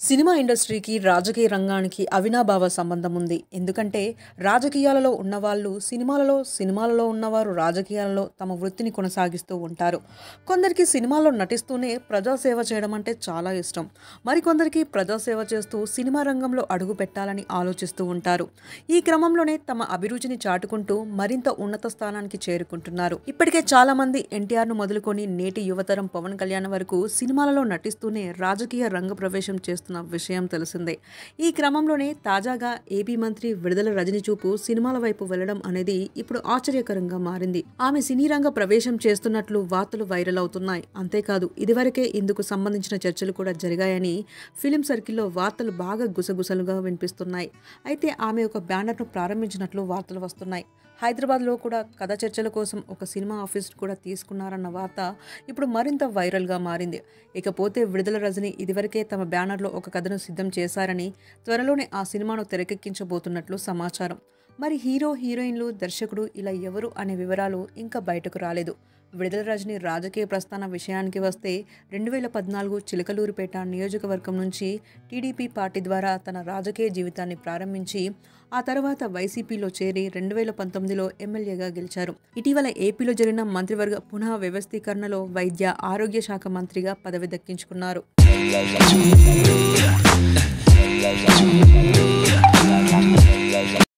Cinema ఇండస్ట్రీకి రాజకీయ రంగానికి అవినాభావ సంబంధం ఉంది. ఎందుకంటే రాజకీయాలలో ఉన్నవాళ్ళు సినిమాలలో ఉన్నవారు రాజకీయాలలో తమ వృత్తిని కొనసాగిస్తూ ఉంటారు. కొందరికి సినిమాల్లో నటిస్తూనే ప్రజాసేవ చేయడం అంటే చాలా ఇష్టం. మరికొందరికి ప్రజాసేవ చేస్తూ సినిమా రంగంలో అడుగు పెట్టాలని ఆలోచిస్తూ ఉంటారు. ఈ క్రమంలోనే తమ అభిరుచిని చాటుకుంటూ మరింత ఉన్నత స్థానానికి చేరుకుంటున్నారు. ఇప్పటికే చాలా మంది ఎన్టీఆర్ను మొదలుకొని నేటి యువతరం పవన్ కళ్యాణ్ వరకు సినిమాలలో నటిస్తూనే రాజకీయ రంగ ప్రవేశం చేస్తున్న విషయం తెలిసిందే. ఈ క్రమంలోనే తాజాగా ఏపీ మంత్రి విడుదల రజని చూపు సినిమాల వైపు వెళ్లడం అనేది ఇప్పుడు ఆశ్చర్యకరంగా మారింది. ఆమె సినీ రంగ ప్రవేశం చేస్తున్నట్లు వార్తలు వైరల్ అవుతున్నాయి. అంతేకాదు ఇదివరకే ఇందుకు సంబంధించిన చర్చలు కూడా జరిగాయని ఫిలిం సర్కిల్లో వార్తలు బాగా గుసగుసలుగా వినిపిస్తున్నాయి. అయితే ఆమె ఒక బ్యానర్ను ప్రారంభించినట్లు వార్తలు వస్తున్నాయి. హైదరాబాద్లో కూడా కథ చర్చల కోసం ఒక సినిమా ఆఫీస్ కూడా తీసుకున్నారన్న వార్త ఇప్పుడు మరింత వైరల్గా మారింది. ఇకపోతే విడుదల రజని ఇదివరకే తమ బ్యానర్లో ఒక కథను సిద్ధం చేశారని, త్వరలోనే ఆ సినిమాను తెరకెక్కించబోతున్నట్లు సమాచారం. మరి హీరో, హీరోయిన్లు, దర్శకుడు ఇలా ఎవరు అనే వివరాలు ఇంకా బయటకు రాలేదు. విడుదల రజని రాజకీయ ప్రస్థాన విషయానికి వస్తే 2014 చిలకలూరిపేట నియోజకవర్గం నుంచి టీడీపీ పార్టీ ద్వారా తన రాజకీయ జీవితాన్ని ప్రారంభించి ఆ తర్వాత వైసీపీలో చేరి 2019లో ఎమ్మెల్యేగా గెలిచారు. ఇటీవల ఏపీలో జరిగిన మంత్రివర్గ పునః వ్యవస్థీకరణలో వైద్య, ఆరోగ్య శాఖ మంత్రిగా పదవి దక్కించుకున్నారు.